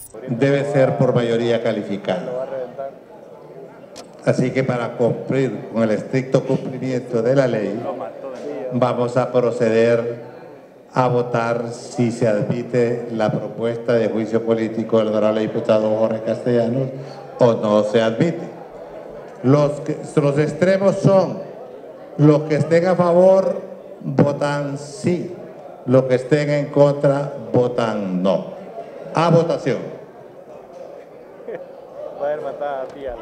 debe ser por mayoría calificada. Así que para cumplir con el estricto cumplimiento de la ley, vamos a proceder a votar si se admite la propuesta de juicio político del honorable diputado Jorge Castellanos o no se admite. Los extremos son: los que estén a favor votan sí, los que estén en contra votan no. A votación. Va a haber matada a tía.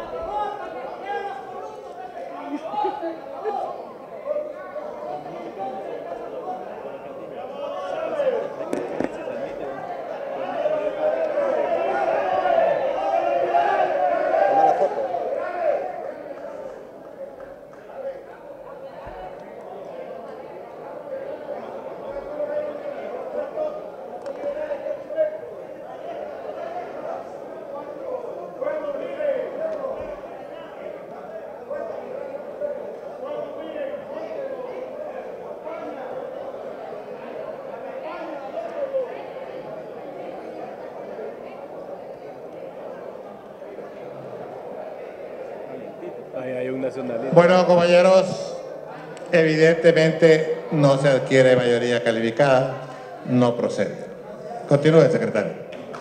Hay un nacionalista. Bueno, compañeros, evidentemente no se adquiere mayoría calificada, no procede. Continúe, secretario.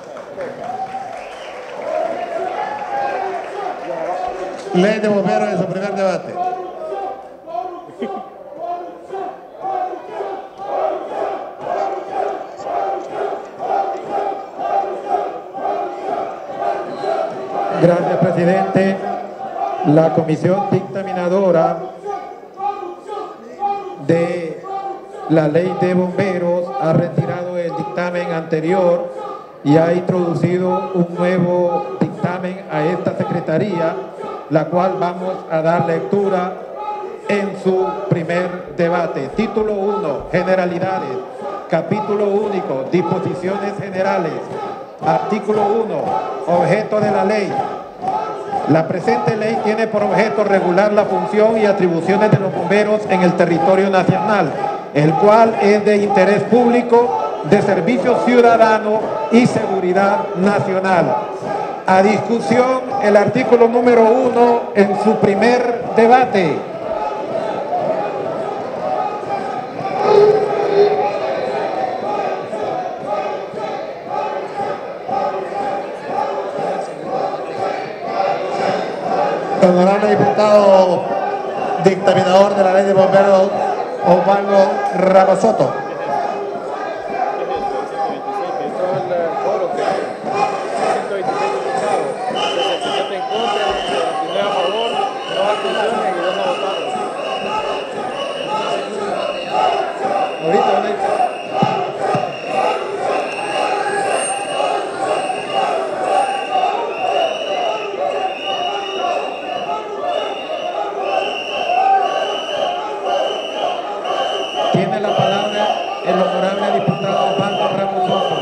Ley de bomberos en su primer debate. Gracias, presidente. La comisión dictaminadora de la ley de bomberos ha retirado el dictamen anterior y ha introducido un nuevo dictamen a esta secretaría, la cual vamos a dar lectura en su primer debate. Título 1, generalidades. Capítulo único, disposiciones generales. Artículo 1, objeto de la ley. La presente ley tiene por objeto regular la función y atribuciones de los bomberos en el territorio nacional, el cual es de interés público, de servicio ciudadano y seguridad nacional. A discusión el artículo número 1 en su primer debate. Honorable diputado dictaminador de la ley de bomberos, Osvaldo Ramos Soto. Tiene la palabra el honorable diputado Osvaldo Ramos Soto.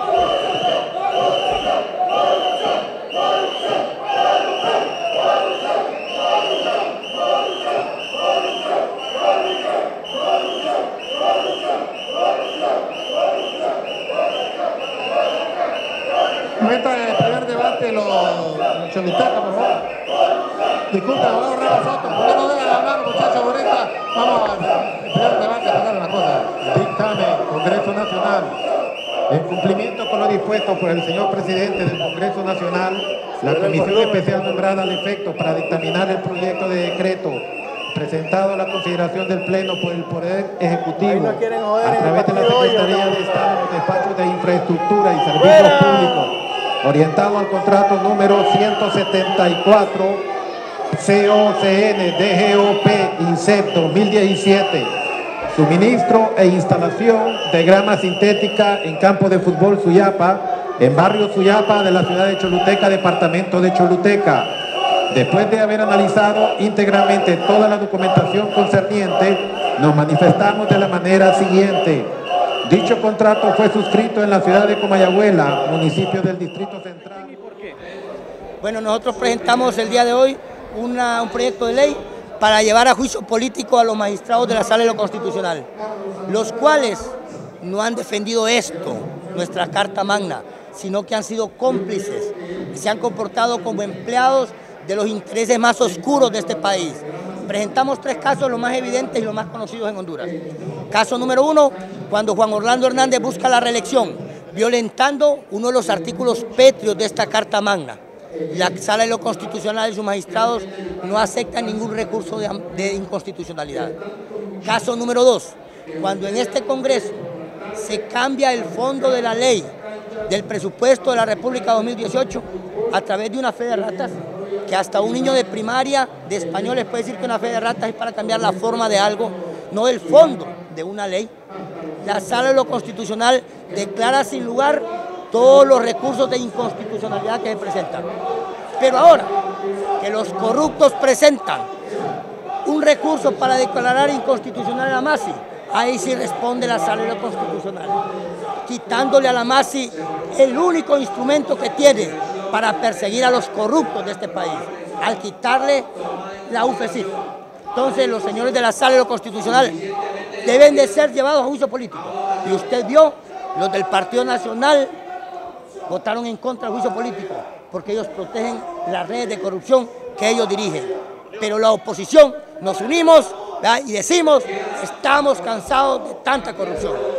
Meta en el primer debate los Choluteca, por favor. Disculpe, abogado Ramos Soto, ¿por qué no dejan hablar, muchachos? Ahorita vamos al primer debate a tratar una cosa. Dictamen, Congreso Nacional. En cumplimiento con lo dispuesto por el señor presidente del Congreso Nacional, la comisión especial nombrada al efecto para dictaminar el proyecto de decreto presentado a la consideración del Pleno por el Poder Ejecutivo a través de la Secretaría de Estado en los despachos de Infraestructura y Servicios Públicos, orientado al contrato número 174 COCN DGOP INSEP 2017, suministro e instalación de grama sintética en campo de fútbol Suyapa, en barrio Suyapa de la ciudad de Choluteca, departamento de Choluteca. Después de haber analizado íntegramente toda la documentación concerniente, nos manifestamos de la manera siguiente. Dicho contrato fue suscrito en la ciudad de Comayagüela, municipio del Distrito Central. Bueno, nosotros presentamos el día de hoy un proyecto de ley para llevar a juicio político a los magistrados de la Sala de lo Constitucional, los cuales no han defendido esto, nuestra Carta Magna, sino que han sido cómplices y se han comportado como empleados de los intereses más oscuros de este país. Presentamos 3 casos, los más evidentes y los más conocidos en Honduras. Caso número 1, cuando Juan Orlando Hernández busca la reelección, violentando uno de los artículos pétreos de esta Carta Magna. La Sala de lo Constitucional y sus magistrados no aceptan ningún recurso de inconstitucionalidad. Caso número 2, cuando en este Congreso se cambia el fondo de la ley del presupuesto de la República 2018 a través de una fe de ratas, que hasta un niño de primaria de español les puede decir que una fe de ratas es para cambiar la forma de algo, no el fondo de una ley. La Sala de lo Constitucional declara sin lugar todos los recursos de inconstitucionalidad que se presentan. Pero ahora que los corruptos presentan un recurso para declarar inconstitucional a la MASI, ahí sí responde la Sala de lo Constitucional, quitándole a la MASI el único instrumento que tiene para perseguir a los corruptos de este país, al quitarle la UFECIF. Entonces los señores de la Sala de lo Constitucional deben de ser llevados a juicio político. Y usted vio, los del Partido Nacional votaron en contra del juicio político, porque ellos protegen las redes de corrupción que ellos dirigen. Pero la oposición nos unimos, ¿verdad?, y decimos, estamos cansados de tanta corrupción.